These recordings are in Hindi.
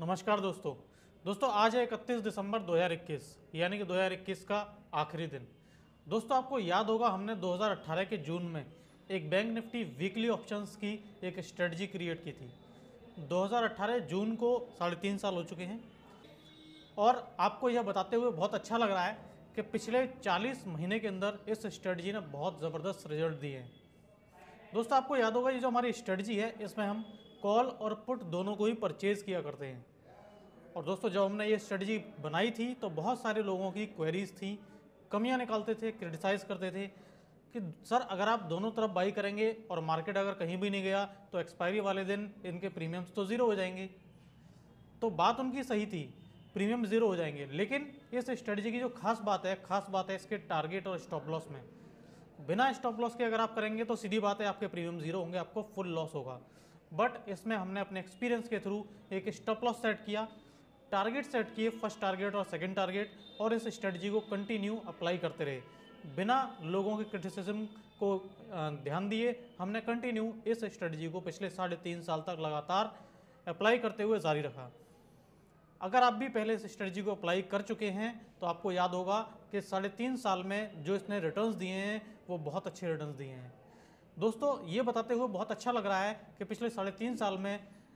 नमस्कार दोस्तों आज है 31 दिसंबर 2021 यानी कि 2021 का आखिरी दिन। दोस्तों आपको याद होगा हमने 2018 के जून में एक बैंक निफ्टी वीकली ऑप्शंस की एक स्ट्रेटजी क्रिएट की थी। 2018 जून को 3.5 साल हो चुके हैं और आपको यह बताते हुए बहुत अच्छा लग रहा है कि पिछले 40 महीने के अंदर इस स्ट्रेटजी ने बहुत ज़बरदस्त रिजल्ट दिए हैं। दोस्तों आपको याद होगा ये जो हमारी स्ट्रेटजी है इसमें हम कॉल और पुट दोनों को ही परचेज़ किया करते हैं। और दोस्तों जब हमने ये स्ट्रेटजी बनाई थी तो बहुत सारे लोगों की क्वेरीज थी, कमियां निकालते थे, क्रिटिसाइज़ करते थे कि सर अगर आप दोनों तरफ बाई करेंगे और मार्केट अगर कहीं भी नहीं गया तो एक्सपायरी वाले दिन इनके प्रीमियम्स तो ज़ीरो हो जाएंगे। तो बात उनकी सही थी, प्रीमियम ज़ीरो हो जाएंगे, लेकिन इस स्ट्रेटजी की जो खास बात है इसके टारगेट और स्टॉप लॉस में। बिना स्टॉप लॉस के अगर आप करेंगे तो सीधी बात है आपके प्रीमियम ज़ीरो होंगे, आपको फुल लॉस होगा। बट इसमें हमने अपने एक्सपीरियंस के थ्रू एक स्टॉप लॉस सेट किया, टारगेट सेट किए, फर्स्ट टारगेट और सेकंड टारगेट, और इस स्ट्रेटजी को कंटिन्यू अप्लाई करते रहे बिना लोगों के क्रिटिसिज्म को ध्यान दिए। हमने कंटिन्यू इस स्ट्रेटजी को पिछले 3.5 साल तक लगातार अप्लाई करते हुए जारी रखा। अगर आप भी पहले इस स्ट्रेटजी को अप्लाई कर चुके हैं तो आपको याद होगा कि 3.5 साल में जो इसने रिटर्न्स दिए हैं वो बहुत अच्छे रिटर्न्स दिए हैं। दोस्तों ये बताते हुए बहुत अच्छा लग रहा है कि पिछले 3.5 साल में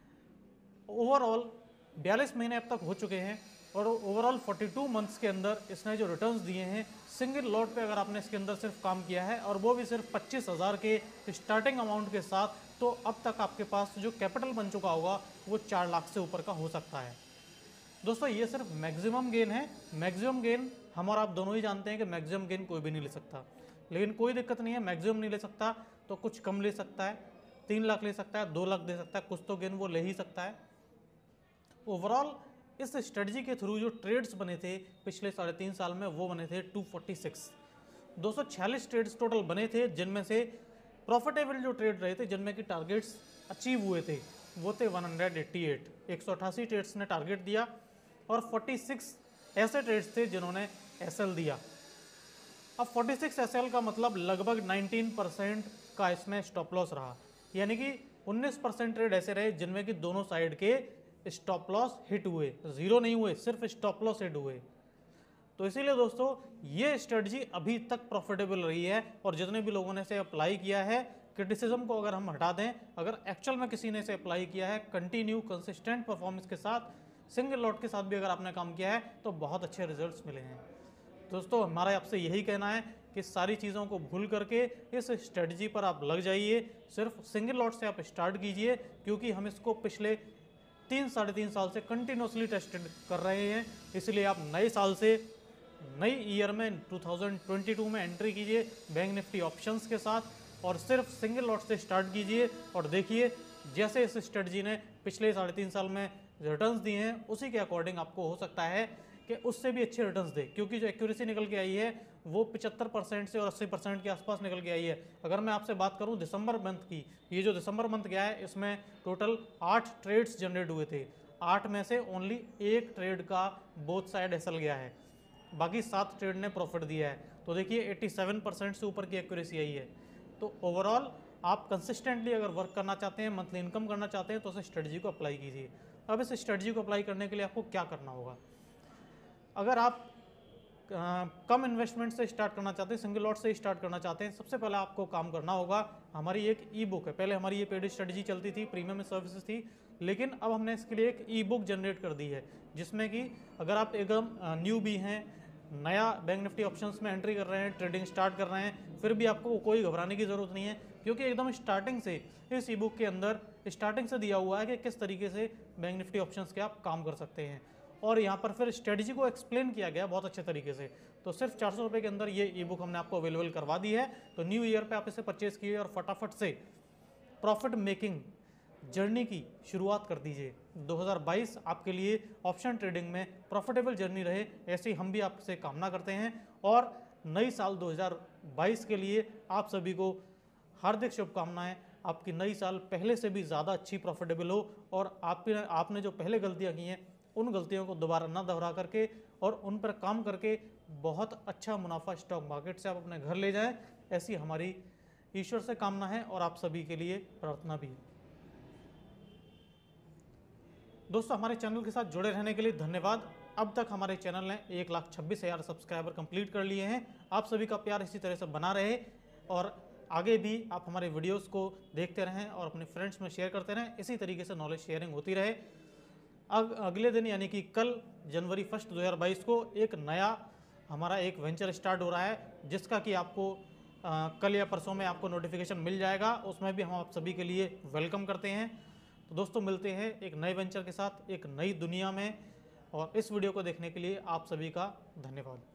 ओवरऑल 42 महीने अब तक हो चुके हैं और ओवरऑल 42 मंथ्स के अंदर इसने जो रिटर्न्स दिए हैं सिंगल लॉट पे अगर आपने इसके अंदर सिर्फ काम किया है और वो भी सिर्फ 25,000 के स्टार्टिंग अमाउंट के साथ, तो अब तक आपके पास जो कैपिटल बन चुका होगा वो 4 लाख से ऊपर का हो सकता है। दोस्तों ये सिर्फ मैक्सिमम गेन है। मैक्सिमम गेन हम और आप दोनों ही जानते हैं कि मैक्सिमम गेन कोई भी नहीं ले सकता, लेकिन कोई दिक्कत नहीं है, मैक्सिमम नहीं ले सकता तो कुछ कम ले सकता है, 3 लाख ले सकता है, 2 लाख दे सकता है, कुछ तो गेन वो ले ही सकता है। ओवरऑल इस स्ट्रेटजी के थ्रू जो ट्रेड्स बने थे पिछले 3.5 साल में वो बने थे 246, 246 ट्रेड्स टोटल बने थे, जिनमें से प्रॉफिटेबल जो ट्रेड रहे थे जिनमें कि टारगेट्स अचीव हुए थे वो थे 188, 188 ट्रेड्स ने टारगेट दिया और 46 ऐसे ट्रेड्स थे जिन्होंने एसएल दिया। अब 46 एसएल का मतलब लगभग 19% का इसमें स्टॉप लॉस रहा, यानी कि 19% ट्रेड ऐसे रहे जिनमें कि दोनों साइड के स्टॉप लॉस हिट हुए, जीरो नहीं हुए, सिर्फ स्टॉप लॉस हिट हुए। तो इसीलिए दोस्तों ये स्ट्रेटजी अभी तक प्रॉफिटेबल रही है और जितने भी लोगों ने इसे अप्लाई किया है, क्रिटिसिज्म को अगर हम हटा दें, अगर एक्चुअल में किसी ने इसे अप्लाई किया है कंटिन्यू कंसिस्टेंट परफॉर्मेंस के साथ, सिंगल लॉट के साथ भी अगर आपने काम किया है तो बहुत अच्छे रिजल्ट्स मिले हैं। दोस्तों हमारा आपसे यही कहना है कि सारी चीज़ों को भूल करके इस स्ट्रेटजी पर आप लग जाइए, सिर्फ सिंगल लॉट से आप स्टार्ट कीजिए, क्योंकि हम इसको पिछले 3-3.5 साल से कंटिन्यूसली टेस्टेड कर रहे हैं। इसलिए आप नए साल से, नई ईयर में 2022 में एंट्री कीजिए बैंक निफ्टी ऑप्शंस के साथ और सिर्फ सिंगल लॉट से स्टार्ट कीजिए और देखिए जैसे इस स्ट्रेटजी ने पिछले 3.5 साल में रिटर्न्स दिए हैं उसी के अकॉर्डिंग आपको हो सकता है कि उससे भी अच्छे रिटर्न्स दे, क्योंकि जो एक्यूरेसी निकल के आई है वो 75% से और 80% के आसपास निकल के आई है। अगर मैं आपसे बात करूं दिसंबर मंथ की, ये जो दिसंबर मंथ गया है इसमें टोटल 8 ट्रेड्स जनरेट हुए थे, 8 में से ओनली 1 ट्रेड का बोथ साइड एसएल गया है, बाकी 7 ट्रेड ने प्रॉफिट दिया है। तो देखिए 87% से ऊपर की एक्यूरेसी आई है। तो ओवरऑल आप कंसिस्टेंटली अगर वर्क करना चाहते हैं, मंथली इनकम करना चाहते हैं तो इस स्ट्रेटजी को अप्लाई कीजिए। अब इस स्ट्रेटजी को अप्लाई करने के लिए आपको क्या करना होगा, अगर आप कम इन्वेस्टमेंट से स्टार्ट करना चाहते हैं, सिंगल लॉट से स्टार्ट करना चाहते हैं, सबसे पहले आपको काम करना होगा, हमारी एक ई बुक है, पहले हमारी ये पेड स्ट्रेटजी चलती थी, प्रीमियम सर्विसेज थी, लेकिन अब हमने इसके लिए एक ई बुक जनरेट कर दी है, जिसमें कि अगर आप एकदम न्यू भी हैं, नया बैंक निफ्टी ऑप्शंस में एंट्री कर रहे हैं, ट्रेडिंग स्टार्ट कर रहे हैं, फिर भी आपको कोई घबराने की ज़रूरत नहीं है, क्योंकि एकदम स्टार्टिंग से इस ई बुक के अंदर स्टार्टिंग से दिया हुआ है कि किस तरीके से बैंक निफ्टी ऑप्शंस के आप काम कर सकते हैं, और यहाँ पर फिर स्ट्रेटजी को एक्सप्लेन किया गया बहुत अच्छे तरीके से। तो सिर्फ 400 रुपये के अंदर ये ई बुक हमने आपको अवेलेबल करवा दी है। तो न्यू ईयर पे आप इसे परचेज कीजिए और फटाफट से प्रॉफिट मेकिंग जर्नी की शुरुआत कर दीजिए। 2022 आपके लिए ऑप्शन ट्रेडिंग में प्रॉफिटेबल जर्नी रहे, ऐसी हम भी आपसे कामना करते हैं। और नई साल 2022 के लिए आप सभी को हार्दिक शुभकामनाएं। आपकी नई साल पहले से भी ज़्यादा अच्छी प्रॉफिटेबल हो और आपने जो पहले गलतियाँ की हैं उन गलतियों को दोबारा ना दोहरा करके और उन पर काम करके बहुत अच्छा मुनाफा स्टॉक मार्केट से आप अपने घर ले जाएं, ऐसी हमारी ईश्वर से कामना है और आप सभी के लिए प्रार्थना भी है। दोस्तों हमारे चैनल के साथ जुड़े रहने के लिए धन्यवाद। अब तक हमारे चैनल ने 1,26,000 सब्सक्राइबर कंप्लीट कर लिए हैं। आप सभी का प्यार इसी तरह से बना रहे और आगे भी आप हमारे वीडियोस को देखते रहें और अपने फ्रेंड्स में शेयर करते रहें। इसी तरीके से नॉलेज शेयरिंग होती रहे। अगले दिन यानी कि कल जनवरी 1 2022 को एक नया हमारा एक वेंचर स्टार्ट हो रहा है, जिसका कि आपको कल या परसों में आपको नोटिफिकेशन मिल जाएगा। उसमें भी हम आप सभी के लिए वेलकम करते हैं। तो दोस्तों मिलते हैं एक नए वेंचर के साथ एक नई दुनिया में, और इस वीडियो को देखने के लिए आप सभी का धन्यवाद।